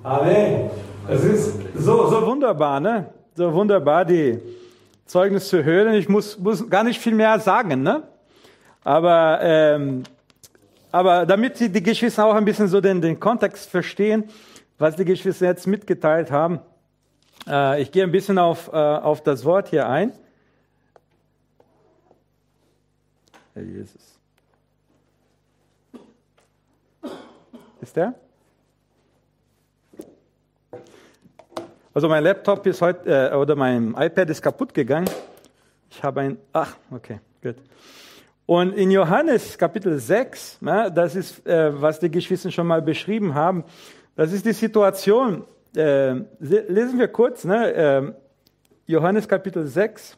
Amen. Es ist so wunderbar, ne? So wunderbar, die Zeugnis zu hören. Ich muss gar nicht viel mehr sagen, ne? Aber damit die Geschwister auch ein bisschen so den Kontext verstehen, was die Geschwister jetzt mitgeteilt haben, ich gehe ein bisschen auf das Wort hier ein. Herr Jesus. Ist der? Also mein Laptop ist heute, oder mein iPad ist kaputt gegangen. Ich habe okay, gut. Und in Johannes Kapitel 6, das ist, was die Geschwister schon mal beschrieben haben, das ist die Situation, lesen wir kurz, Johannes Kapitel 6.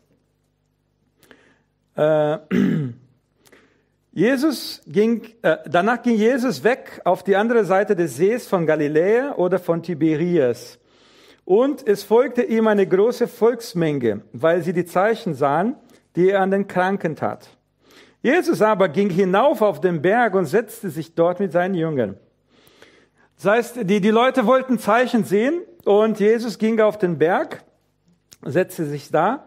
Danach ging Jesus weg auf die andere Seite des Sees von Galiläa oder von Tiberias. Und es folgte ihm eine große Volksmenge, weil sie die Zeichen sahen, die er an den Kranken tat. Jesus aber ging hinauf auf den Berg und setzte sich dort mit seinen Jüngern. Das heißt, die Leute wollten Zeichen sehen und Jesus ging auf den Berg, setzte sich da.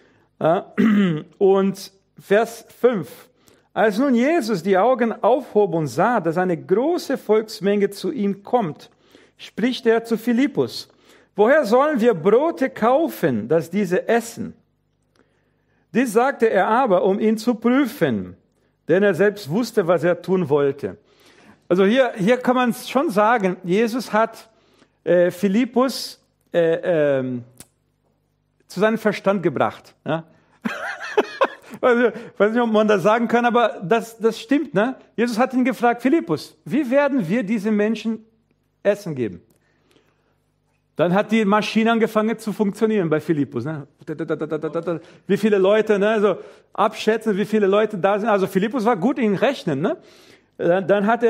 Und Vers 5. Als nun Jesus die Augen aufhob und sah, dass eine große Volksmenge zu ihm kommt, spricht er zu Philippus: Woher sollen wir Brote kaufen, dass diese essen? Dies sagte er aber, um ihn zu prüfen, denn er selbst wusste, was er tun wollte. Also hier kann man schon sagen, Jesus hat Philippus zu seinem Verstand gebracht. Ja? Ich weiß nicht, ob man das sagen kann, aber das stimmt. Ne? Jesus hat ihn gefragt: Philippus, wie werden wir diese Menschen Essen geben? Dann hat die Maschine angefangen zu funktionieren bei Philippus. Ne? Wie viele Leute, ne? Also abschätzen, wie viele Leute da sind. Also Philippus war gut in Rechnen. Ne? Dann hat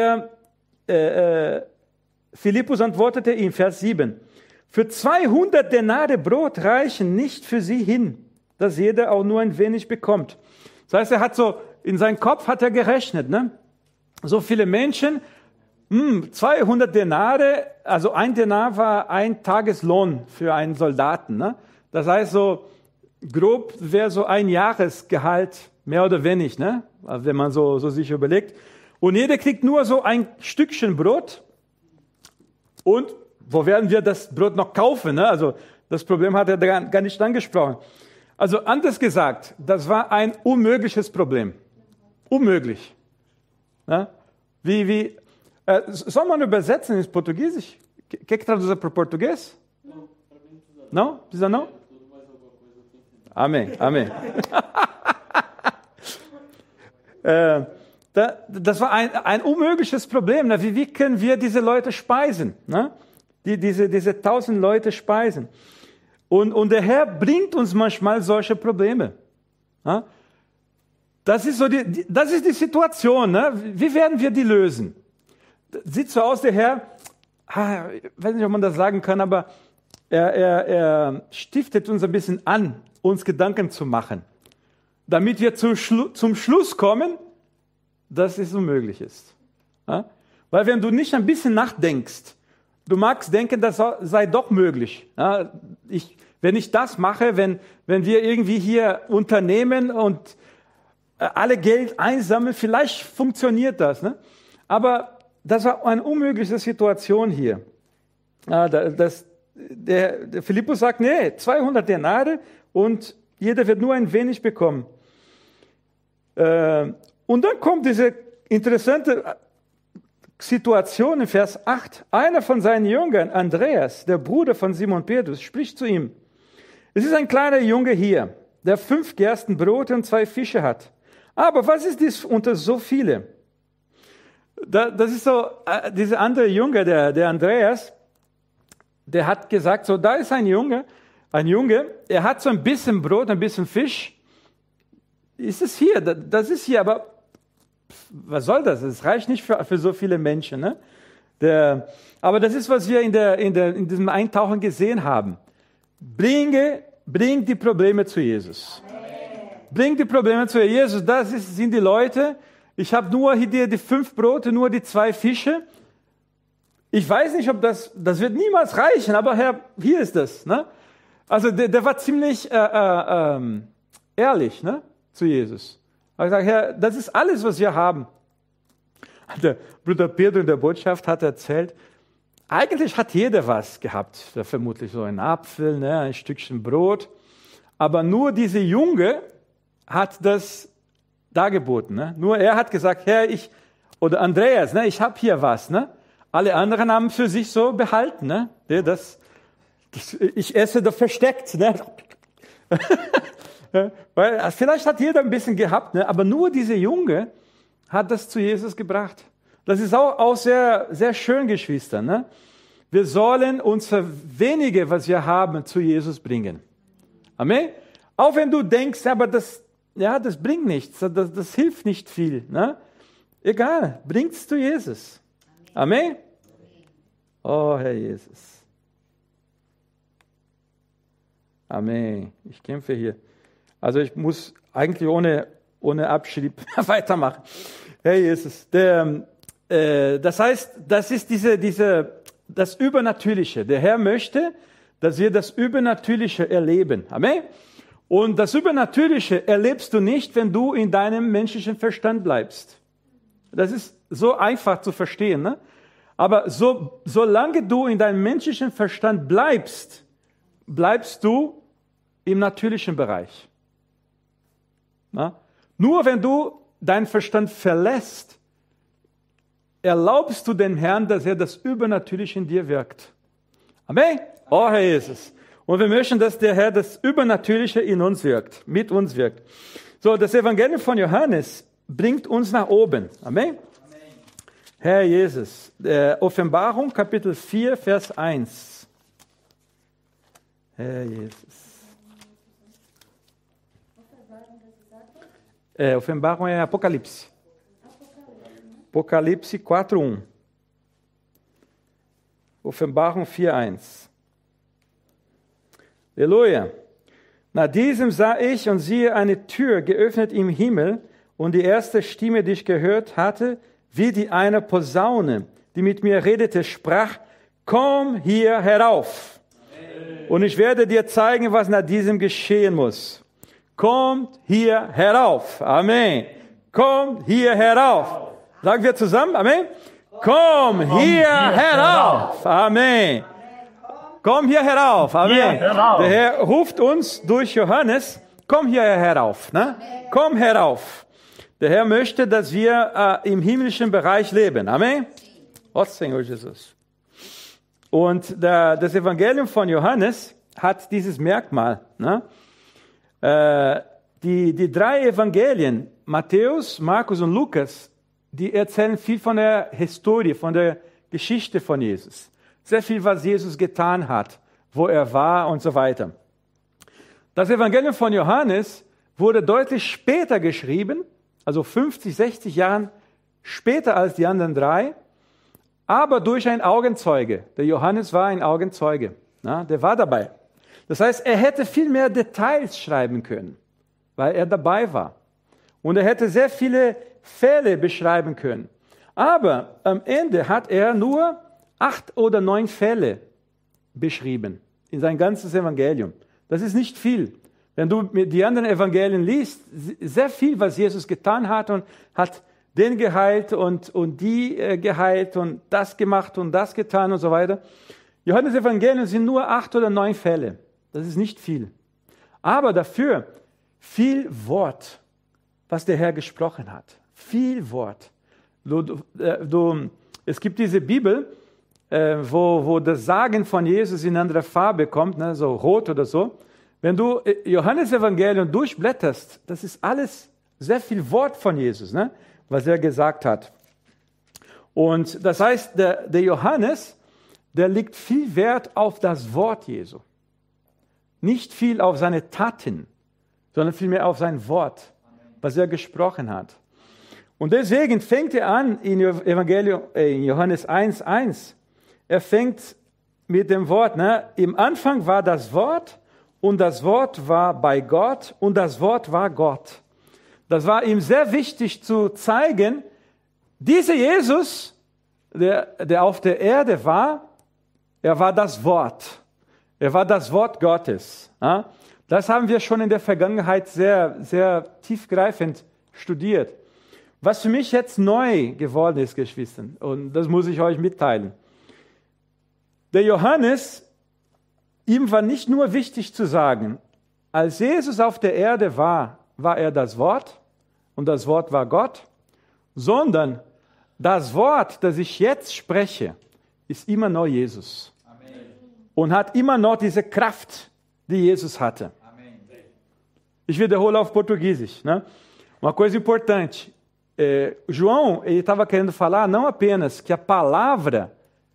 Philippus antwortete ihm, Vers 7, für 200 Denare Brot reichen nicht für sie hin, dass jeder auch nur ein wenig bekommt. Das heißt, er hat so, in seinem Kopf hat er gerechnet, ne? So viele Menschen, 200 Denare, also ein Denar war ein Tageslohn für einen Soldaten, ne? Das heißt, so grob wäre so ein Jahresgehalt, mehr oder weniger, ne? Wenn man so sich überlegt. Und jeder kriegt nur so ein Stückchen Brot. Und wo werden wir das Brot noch kaufen, ne? Also das Problem hat er gar nicht angesprochen. Also anders gesagt, das war ein unmögliches Problem. Unmöglich. Ne? Soll man übersetzen ins Portugiesisch? Quer que traduza para o português? Não? Precisa não? Amém, amém. Das war ein unmögliches Problem. Ne? Wie können wir diese Leute speisen? Ne? Diese 1000 Leute speisen. Und der Herr bringt uns manchmal solche Probleme. Ne? Das ist die Situation. Ne? Wie werden wir die lösen? Sieht so aus, der Herr, ich weiß nicht, ob man das sagen kann, aber er stiftet uns ein bisschen an, uns Gedanken zu machen, damit wir zum Schluss kommen, dass es unmöglich ist. Ja? Weil wenn du nicht ein bisschen nachdenkst, du magst denken, das sei doch möglich. Ja? Wenn ich das mache, wenn wir irgendwie hier unternehmen und alle Geld einsammeln, vielleicht funktioniert das. Ne? Aber das war eine unmögliche Situation hier. Der Philippus sagt, nee, 200 Denare und jeder wird nur ein wenig bekommen. Und dann kommt diese interessante Situation in Vers 8. Einer von seinen Jüngern, Andreas, der Bruder von Simon Petrus, spricht zu ihm: Es ist ein kleiner Junge hier, der 5 Gerstenbrote und 2 Fische hat. Aber was ist dies unter so viele? Das ist so, dieser andere Junge, der Andreas, der hat gesagt, so, da ist ein Junge, er hat so ein bisschen Brot, ein bisschen Fisch. Ist es hier, das ist hier, aber was soll das? Es reicht nicht für so viele Menschen. Ne? Aber das ist, was wir in diesem Eintauchen gesehen haben. Bring die Probleme zu Jesus. Bring die Probleme zu Jesus. Das sind die Leute. Ich habe nur hier die 5 Brote, nur die 2 Fische. ich weiß nicht, ob das wird niemals reichen, aber Herr, hier ist es. Ne? Also der war ziemlich ehrlich, ne, zu Jesus. Er hat gesagt, Herr, das ist alles, was wir haben. Der Bruder Pedro in der Botschaft hat erzählt, eigentlich hat jeder was gehabt. Vermutlich so ein Apfel, ne, ein Stückchen Brot. Aber nur dieser Junge hat das dargeboten. Ne? Nur er hat gesagt, Herr, oder Andreas, ne, ich habe hier was. Ne? Alle anderen haben für sich so behalten. Ne? Ich esse das versteckt. Ne? Weil vielleicht hat jeder ein bisschen gehabt, ne? Aber nur dieser Junge hat das zu Jesus gebracht. Das ist auch sehr, sehr schön, Geschwister. Ne? Wir sollen unser wenige, was wir haben, zu Jesus bringen. Amen? Auch wenn du denkst, aber das bringt nichts, das hilft nicht viel. Ne? Egal, bringt's zu Jesus. Amen? Oh, Herr Jesus. Amen. Ich kämpfe hier. Also ich muss eigentlich ohne Abschied weitermachen. Herr Jesus. Das heißt, das ist das Übernatürliche. Der Herr möchte, dass wir das Übernatürliche erleben. Amen. Und das Übernatürliche erlebst du nicht, wenn du in deinem menschlichen Verstand bleibst. Das ist so einfach zu verstehen. Ne? Aber solange du in deinem menschlichen Verstand bleibst du im natürlichen Bereich. Na? Nur wenn du deinen Verstand verlässt, erlaubst du dem Herrn, dass er das Übernatürliche in dir wirkt. Amen. Oh, Herr Jesus. Und wir möchten, dass der Herr das Übernatürliche in uns wirkt, mit uns wirkt. So, das Evangelium von Johannes bringt uns nach oben. Amen. Amen. Herr Jesus. Offenbarung, Kapitel 4, Vers 1. Herr Jesus. Offenbarung é Apocalipse. Apocalipse 4:1. Offenbarung 4:1. Halleluja. Nach diesem sah ich und siehe eine Tür geöffnet im Himmel und die erste Stimme, die ich gehört hatte, wie die einer Posaune, die mit mir redete, sprach, komm hier herauf. Und ich werde dir zeigen, was nach diesem geschehen muss. Kommt hier herauf. Amen. Kommt hier herauf. Sagen wir zusammen. Amen. Komm hier herauf. Amen. Komm hier herauf. Amen. Der Herr ruft uns durch Johannes. Komm hier herauf. Ne? Komm herauf. Der Herr möchte, dass wir im himmlischen Bereich leben. Amen. Oh, Senhor Jesus. Und das Evangelium von Johannes hat dieses Merkmal. Ne? Die drei Evangelien, Matthäus, Markus und Lukas, die erzählen viel von der Historie, von der Geschichte von Jesus. Sehr viel, was Jesus getan hat, wo er war und so weiter. Das Evangelium von Johannes wurde deutlich später geschrieben, also 50, 60 Jahren später als die anderen drei, aber durch einen Augenzeuge. Der Johannes war ein Augenzeuge, der war dabei. Das heißt, er hätte viel mehr Details schreiben können, weil er dabei war. Und er hätte sehr viele Fälle beschreiben können. Aber am Ende hat er nur 8 oder 9 Fälle beschrieben in sein ganzes Evangelium. Das ist nicht viel. Wenn du die anderen Evangelien liest, sehr viel, was Jesus getan hat und hat den geheilt und die geheilt und das gemacht und das getan und so weiter. Johannes Evangelien sind nur 8 oder 9 Fälle. Das ist nicht viel. Aber dafür viel Wort, was der Herr gesprochen hat. Viel Wort. Es gibt diese Bibel, wo das Sagen von Jesus in anderer Farbe kommt, ne, so rot oder so. Wenn du Johannes Evangelium durchblätterst, das ist alles sehr viel Wort von Jesus, ne, was er gesagt hat. Und das heißt, der Johannes, der legt viel Wert auf das Wort Jesu. Nicht viel auf seine Taten, sondern vielmehr auf sein Wort, was er gesprochen hat. Und deswegen fängt er an in Johannes 1,1. Er fängt mit dem Wort, ne? Im Anfang war das Wort und das Wort war bei Gott und das Wort war Gott. Das war ihm sehr wichtig zu zeigen, dieser Jesus, der auf der Erde war, er war das Wort. Er war das Wort Gottes. Ja? Das haben wir schon in der Vergangenheit sehr, sehr tiefgreifend studiert. Was für mich jetzt neu geworden ist, Geschwister, und das muss ich euch mitteilen. Der Johannes, ihm war nicht nur wichtig zu sagen, als Jesus auf der Erde war, war er das Wort und das Wort war Gott, sondern das Wort, das ich jetzt spreche, ist immer noch Jesus. Amen. Und hat immer noch diese Kraft, die Jesus hatte. Amen. Ich wiederhole auf Português, né? Uma coisa importante, João ele estava querendo falar não apenas que a palavra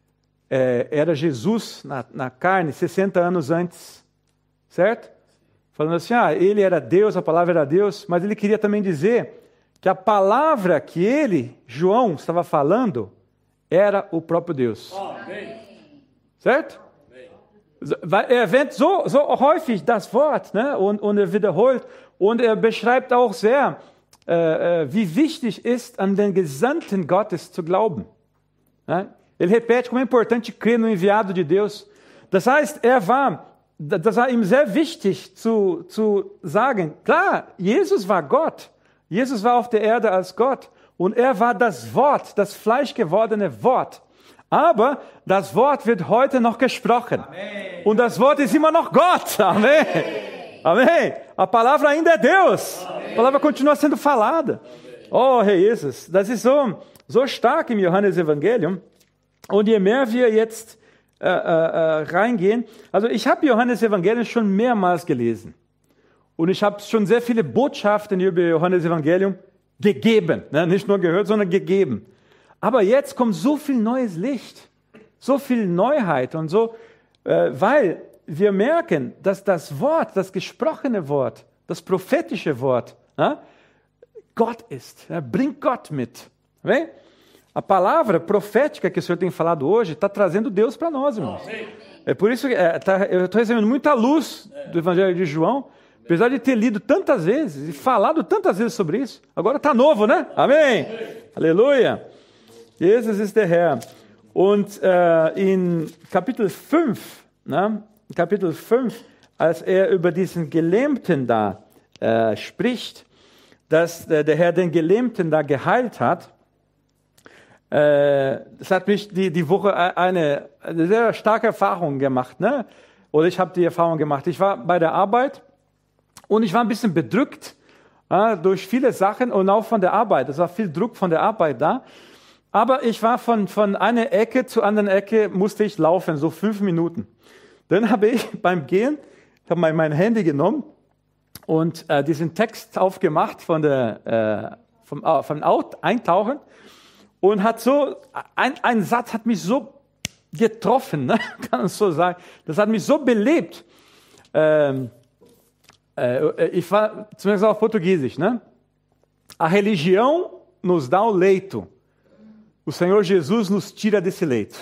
era Jesus na carne 60 anos antes, certo? Falando assim, ele era Deus, a palavra era Deus, mas ele queria também dizer que a palavra que ele, João, estava falando, era o próprio Deus. Amém. Certo? Weil er erwähnt so häufig das Wort, ne? und er wiederholt und er beschreibt auch sehr, wie wichtig ist, an den Gesandten Gottes zu glauben. Ne? Ele repete como é importante crer no enviado de Deus. Das heißt, das war ihm sehr wichtig zu sagen, klar, Jesus war Gott. Jesus war auf der Erde als Gott und er war das Wort, das fleischgewordene Wort. Aber das Wort wird heute noch gesprochen. Amém. Und das Wort ist immer noch Gott. Amém. Amém. A palavra ainda é Deus. Amém. A palavra continua sendo falada. Amém. Oh, Herr Jesus, das ist so stark im Johannesevangelium. Und je mehr wir jetzt reingehen, also ich habe Johannesevangelium schon mehrmals gelesen. Und ich habe schon sehr viele Botschaften über Johannesevangelium gegeben. Ne? Nicht nur gehört, sondern gegeben. Aber jetzt kommt so viel neues Licht, so viel Neuheit und so, weil wir merken, dass das Wort, das gesprochene Wort, das prophetische Wort, Gott ist. Bringt Gott mit. Vem? A palavra profética que o Senhor tem falado hoje está trazendo Deus para nós, irmãos. É por isso que eu estou recebendo muita luz do Evangelho de João, apesar de ter lido tantas vezes e falado tantas vezes sobre isso. Agora está novo, né? Amém? Aleluia! Jesus ist der Herr. Und in Kapitel 5, ne, Kapitel 5, als er über diesen Gelähmten da spricht, dass der Herr den Gelähmten da geheilt hat, das hat mich die Woche eine sehr starke Erfahrung gemacht. Ne? Oder ich habe die Erfahrung gemacht. Ich war bei der Arbeit und ich war ein bisschen bedrückt durch viele Sachen und auch von der Arbeit. Es war viel Druck von der Arbeit da. Aber ich war von einer Ecke zur anderen Ecke, musste ich laufen, so 5 Minuten. Dann habe ich beim Gehen, ich habe mein Handy genommen und diesen Text aufgemacht vom Eintauchen und hat so, ein Satz hat mich so getroffen, ne? Kann man so sagen. Das hat mich so belebt. Ich war zumindest auf Portugiesisch, ne? A religião nos dá o leito. O Senhor Jesus nos tira desse leito.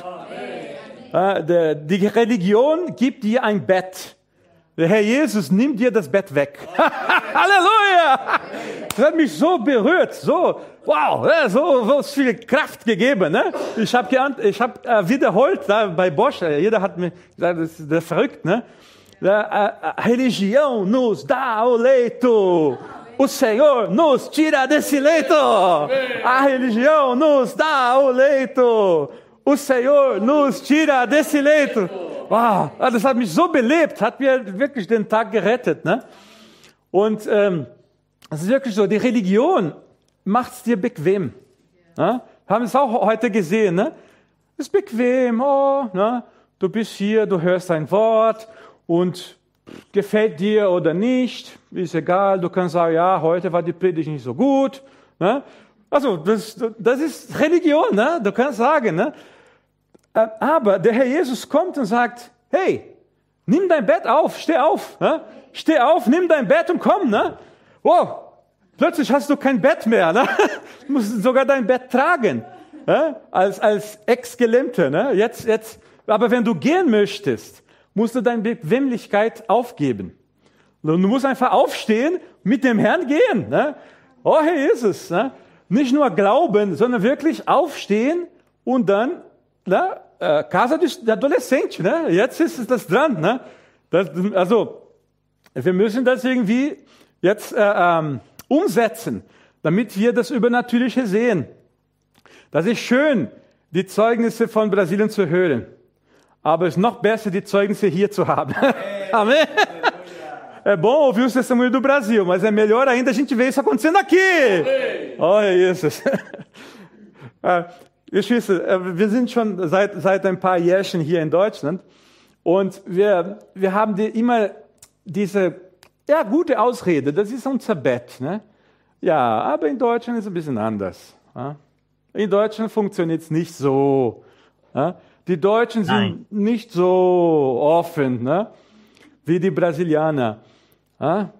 Die Religion gibt dir ein Bett. Der Herr Jesus nimmt dir das Bett weg. Halleluja! Das hat mich so berührt, so, wow, so viel Kraft gegeben. Ne? Ich habe wiederholt bei Bosch, jeder hat mir gesagt, das ist verrückt. Ne? A religião nos dá o leito. O Senhor nos tira desse leito. A religião nos dá o leito. O Senhor nos tira desse leito. Wow, das hat mich so belebt, hat mir wirklich den Tag gerettet. Ne? Und es ist wirklich so, die Religion macht es dir bequem. Ne? Wir haben es auch heute gesehen. Ne? Es ist bequem, ne? Du bist hier, du hörst ein Wort und gefällt dir oder nicht, ist egal, du kannst sagen, ja, heute war die Predigt nicht so gut. Ne? Also, das ist Religion, ne? Du kannst sagen. Ne? Aber der Herr Jesus kommt und sagt, hey, nimm dein Bett auf, steh auf. Ne? Steh auf, nimm dein Bett und komm. Ne? Wow, plötzlich hast du kein Bett mehr. Ne? Du musst sogar dein Bett tragen. Ne? Als Ex-Gelähmter. Ne? Jetzt, aber wenn du gehen möchtest, musst du deine Bequemlichkeit aufgeben. Du musst einfach aufstehen, mit dem Herrn gehen. Ne? Oh, Herr Jesus. Ne? Nicht nur glauben, sondern wirklich aufstehen und dann, Casa de Adolescente, ne? Jetzt ist es das dran, ne? Also, wir müssen das irgendwie jetzt umsetzen, damit wir das Übernatürliche sehen. Das ist schön, die Zeugnisse von Brasilien zu hören. Aber es ist noch besser, die Zeugnisse hier zu haben. Amém? É bom ouvir o testemunho do Brasil, mas é melhor ainda a gente ver isso acontecendo aqui. Olha isso. Geschwister, wir sind schon seit ein paar Jährchen hier in Deutschland und wir haben immer diese gute Ausrede, das ist unser Bett. Ne? Ja, aber in Deutschland ist es ein bisschen anders. Ja? In Deutschland funktioniert es nicht so. Ja? Die Deutschen sind nicht so offen, ne? Wie die Brasilianer. Ja?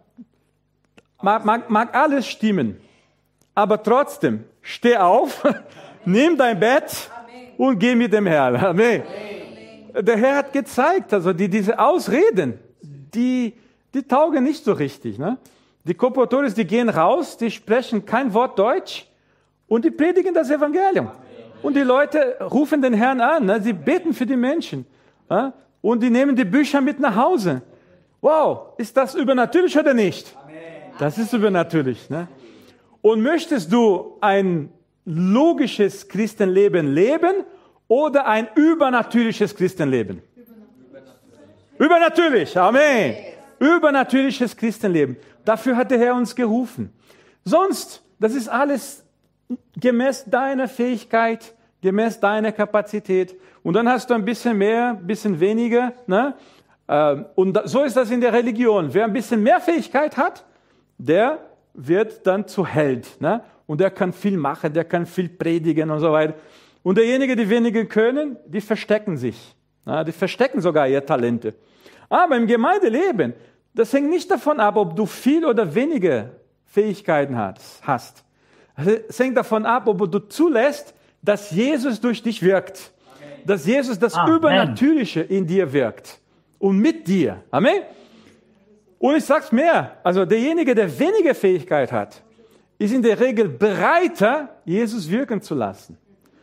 Mag alles stimmen, aber trotzdem, steh auf, nimm dein Bett und geh mit dem Herrn. Amen. Der Herr hat gezeigt, also diese Ausreden, die taugen nicht so richtig. Ne? Die Kolportores, die gehen raus, die sprechen kein Wort Deutsch und die predigen das Evangelium. Und die Leute rufen den Herrn an, ne? Sie beten für die Menschen. Ja? Und die nehmen die Bücher mit nach Hause. Wow, ist das übernatürlich oder nicht? Amen. Das ist übernatürlich. Ne? Und möchtest du ein logisches Christenleben leben oder ein übernatürliches Christenleben? Übernatürlich, Amen. Übernatürliches Christenleben. Dafür hat der Herr uns gerufen. Sonst, das ist alles gemäß deiner Fähigkeit, gemäß deiner Kapazität. Und dann hast du ein bisschen mehr, ein bisschen weniger. Ne? Und so ist das in der Religion. Wer ein bisschen mehr Fähigkeit hat, der wird dann zu Held. Ne? Und der kann viel machen, der kann viel predigen und so weiter. Und derjenige, die weniger können, die verstecken sich. Ne? Die verstecken sogar ihre Talente. Aber im Gemeindeleben, das hängt nicht davon ab, ob du viel oder weniger Fähigkeiten hast. Es hängt davon ab, ob du zulässt, dass Jesus durch dich wirkt. Amen. Dass Jesus das Übernatürliche in dir wirkt. Und mit dir. Amen. Und ich sag's mehr. Also derjenige, der weniger Fähigkeit hat, ist in der Regel bereiter, Jesus wirken zu lassen.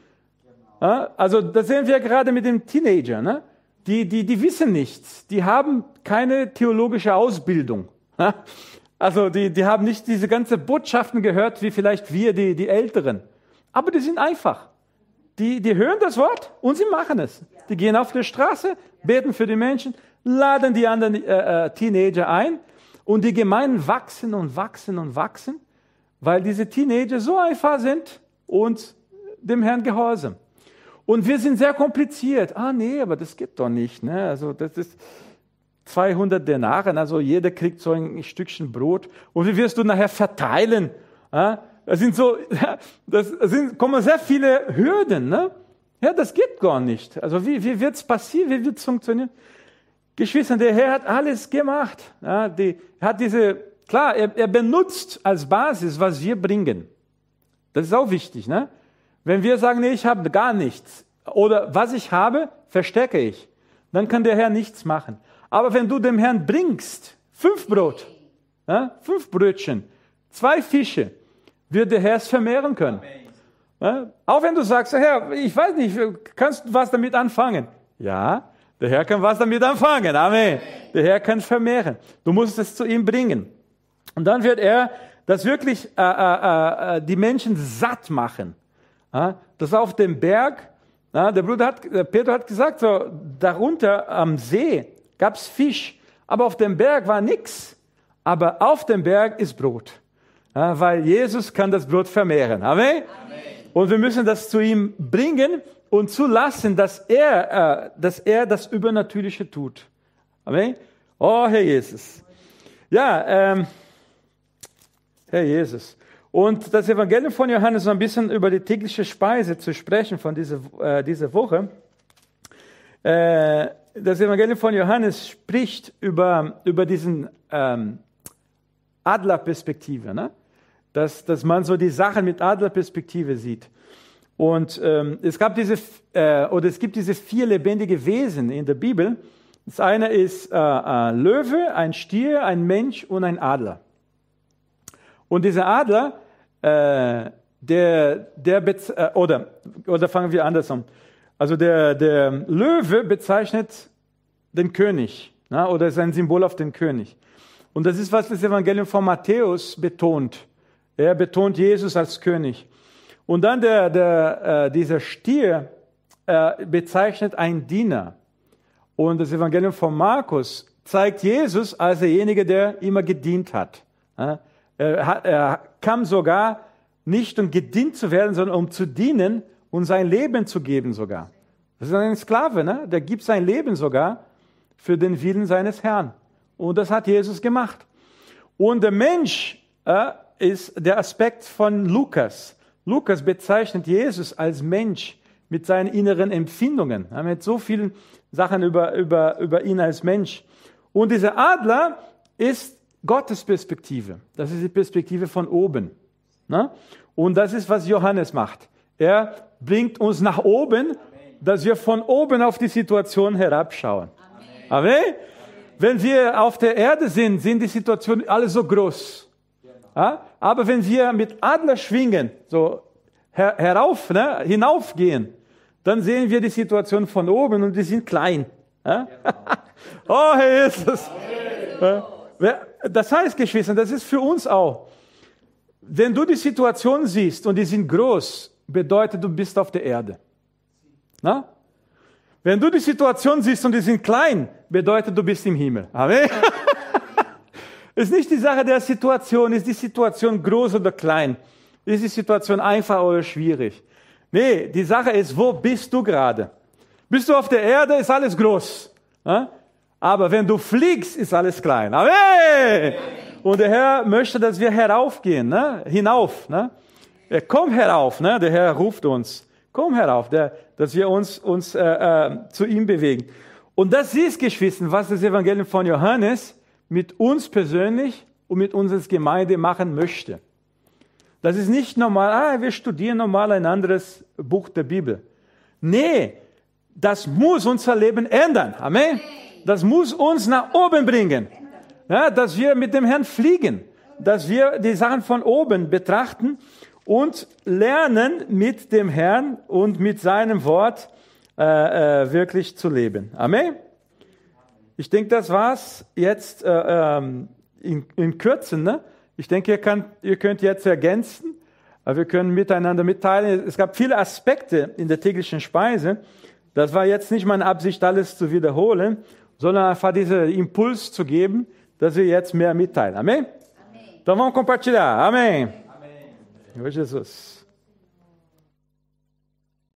Also das sehen wir gerade mit dem Teenager. Ne? Die wissen nichts. Die haben keine theologische Ausbildung. Also die haben nicht diese ganzen Botschaften gehört, wie vielleicht wir, die Älteren. Aber die sind einfach. Die hören das Wort und sie machen es. Die gehen auf die Straße, beten für die Menschen, laden die anderen Teenager ein und die Gemeinden wachsen und wachsen und wachsen, weil diese Teenager so einfach sind und dem Herrn gehorsam. Und wir sind sehr kompliziert. Nee, aber das geht doch nicht. Ne? Also das ist 200 Denare, also jeder kriegt so ein Stückchen Brot. Und wie wirst du nachher verteilen? Kommen sehr viele Hürden. Ne? Ja, das geht gar nicht. Also wie wird es passieren? Wie wird es funktionieren? Geschwister, der Herr hat alles gemacht. Ja, er benutzt als Basis, was wir bringen. Das ist auch wichtig. Ne? Wenn wir sagen, nee, ich habe gar nichts oder was ich habe, verstecke ich, dann kann der Herr nichts machen. Aber wenn du dem Herrn bringst 5 Brot, 5 Brötchen, 2 Fische, wird der Herr es vermehren können. Ja? Auch wenn du sagst, Herr, ich weiß nicht, kannst du was damit anfangen? Ja, der Herr kann was damit anfangen. Amen. Der Herr kann es vermehren. Du musst es zu ihm bringen. Und dann wird er das wirklich die Menschen satt machen. Das auf dem Berg, Peter hat gesagt, so, darunter am See gab es Fisch, aber auf dem Berg war nichts. Aber auf dem Berg ist Brot, weil Jesus kann das Brot vermehren. Amen? Amen. Und wir müssen das zu ihm bringen und zulassen, dass er das Übernatürliche tut. Amen? Oh, Herr Jesus. Ja, Herr Jesus. Und das Evangelium von Johannes, so ein bisschen über die tägliche Speise zu sprechen von dieser Woche. Das Evangelium von Johannes spricht über diesen Adlerperspektive, ne? Dass man so die Sachen mit Adlerperspektive sieht. Und es gibt diese 4 lebendige Wesen in der Bibel. Das eine ist ein Löwe, ein Stier, ein Mensch und ein Adler. Und dieser Adler, oder fangen wir anders an. Also der Löwe bezeichnet den König, na, oder ist ein Symbol auf den König. Und das ist, was das Evangelium von Matthäus betont. Er betont Jesus als König. Und dann dieser Stier bezeichnet einen Diener. Und das Evangelium von Markus zeigt Jesus als derjenige, der immer gedient hat. Er kam sogar nicht, um gedient zu werden, sondern um zu dienen und sein Leben zu geben sogar. Das ist ein Sklave, ne? Der gibt sein Leben sogar für den Willen seines Herrn. Und das hat Jesus gemacht. Und der Mensch ist der Aspekt von Lukas. Lukas bezeichnet Jesus als Mensch mit seinen inneren Empfindungen. Er hat so viele Sachen über ihn als Mensch. Und dieser Adler ist Gottes Perspektive. Das ist die Perspektive von oben. Ne? Und das ist, was Johannes macht. Er bringt uns nach oben, dass wir von oben auf die Situation herabschauen. Amen. Amen? Wenn wir auf der Erde sind die Situationen alle so groß. Ja? Aber wenn wir mit Adler schwingen, so hinaufgehen, dann sehen wir die Situation von oben und die sind klein. Ja? Oh, Herr Jesus. Das heißt, Geschwister, das ist für uns auch. Wenn du die Situation siehst und die sind groß, bedeutet, du bist auf der Erde. Na? Wenn du die Situation siehst und die sind klein, bedeutet, du bist im Himmel. Amen. Ist nicht die Sache der Situation, ist die Situation groß oder klein? Ist die Situation einfach oder schwierig? Nee, die Sache ist, wo bist du gerade? Bist du auf der Erde, ist alles groß. Ja? Aber wenn du fliegst, ist alles klein. Amen. Und der Herr möchte, dass wir heraufgehen, ne? Hinauf. Ne? Komm herauf, ne? Der Herr ruft uns. Komm herauf, dass wir uns zu ihm bewegen. Und das ist, Geschwister, was das Evangelium von Johannes mit uns persönlich und mit unserer Gemeinde machen möchte. Das ist nicht normal, wir studieren normal ein anderes Buch der Bibel. Nee, das muss unser Leben ändern. Amen. Das muss uns nach oben bringen. Ja, dass wir mit dem Herrn fliegen. Dass wir die Sachen von oben betrachten und lernen, mit dem Herrn und mit seinem Wort wirklich zu leben. Amen. Ich denke, das war's jetzt in Kürzen. Ne? Ich denke, ihr könnt jetzt ergänzen. Wir können miteinander mitteilen. Es gab viele Aspekte in der täglichen Speise. Das war jetzt nicht meine Absicht, alles zu wiederholen, sondern einfach diesen Impuls zu geben, dass wir jetzt mehr mitteilen. Amém? Amém. Então vamos compartilhar. Amém. Amém. Senhor Jesus.